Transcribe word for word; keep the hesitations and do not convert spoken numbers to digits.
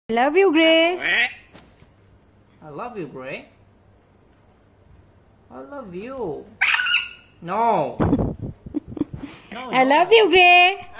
I love you, Gray. I love you, Gray. I love you. No. No, I no. love you, Gray.